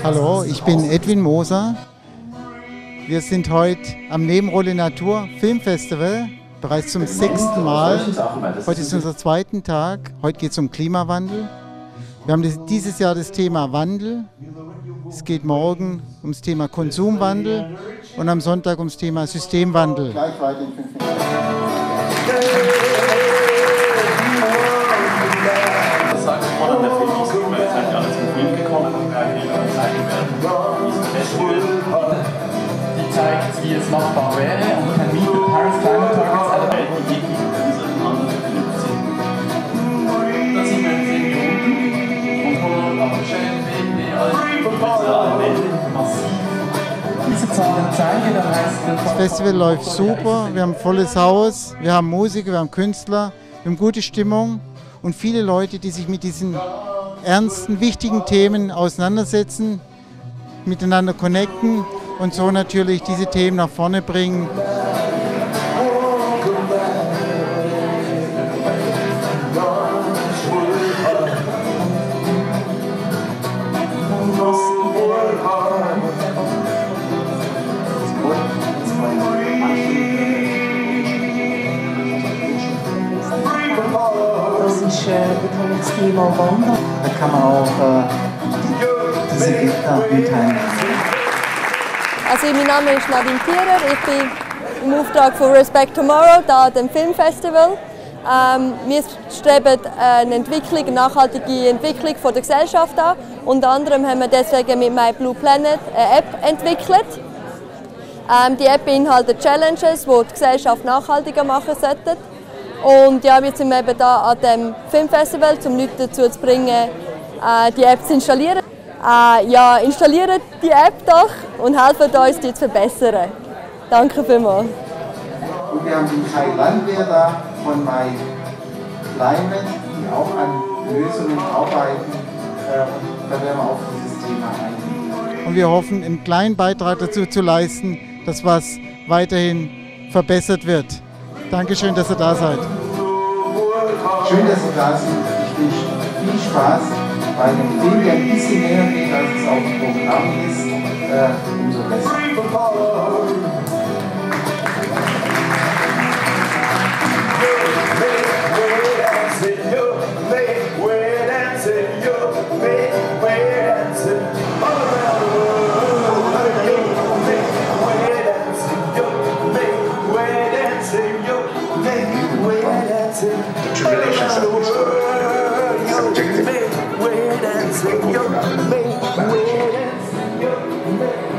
Hallo, ich bin Edwin Moser. Wir sind heute am Nebenrolle Natur Filmfestival, bereits zum 6. Mal. Heute ist unser 2. Tag. Heute geht es um Klimawandel. Wir haben dieses Jahr das Thema Wandel. Es geht morgen ums Thema Konsumwandel und am Sonntag ums Thema Systemwandel. Gleich weiter in 5 Minuten. Das sagt man an der Filmausgabe, weil jetzt eigentlich alle zum Film gekommen und zeigen werden, diesen Festival. Die zeigt, wie es machbar wäre und kann meet the Paris Climate Targets alle Welt, die wirklich mit unseren Handel verknüpft sind. Da sind wir jetzt irgendwie unten und holen aber schön wenig alle Wände massiv. Diese Zahlen zeigen, dann heißt das Festival läuft super, wir haben ein volles Haus, wir haben Musiker, wir haben Künstler, wir haben gute Stimmung und viele Leute, die sich mit diesen ernsten, wichtigen Themen auseinandersetzen, miteinander connecten und so natürlich diese Themen nach vorne bringen. Das ist das Thema Wandern. Da kann man auch diese Bilder mitteilen. Also mein Name ist Nadine Thierer, ich bin im Auftrag von Respect Tomorrow hier an dem Filmfestival. Wir streben eine nachhaltige Entwicklung von der Gesellschaft an. Unter anderem haben wir deswegen mit My Blue Planet eine App entwickelt. Die App beinhaltet Challenges, die die Gesellschaft nachhaltiger machen sollten. Und ja, jetzt sind wir eben hier an dem Filmfestival, um Leute dazu zu bringen, die App zu installieren. Ja, installiert die App doch und helfen uns, die zu verbessern. Danke vielmals. Und wir haben den Kai Landwehr da von My Climate, die auch an Lösungen arbeiten. Da werden wir auf dieses Thema eingehen. Und wir hoffen, einen kleinen Beitrag dazu zu leisten, dass was weiterhin verbessert wird. Dankeschön, dass ihr da seid. Schön, dass ihr da sind. Ich wünsche viel Spaß bei dem Film, der ein bisschen näher geht, als es auf dem Programm ist. Umso besser. The tribulations of this world is subjective.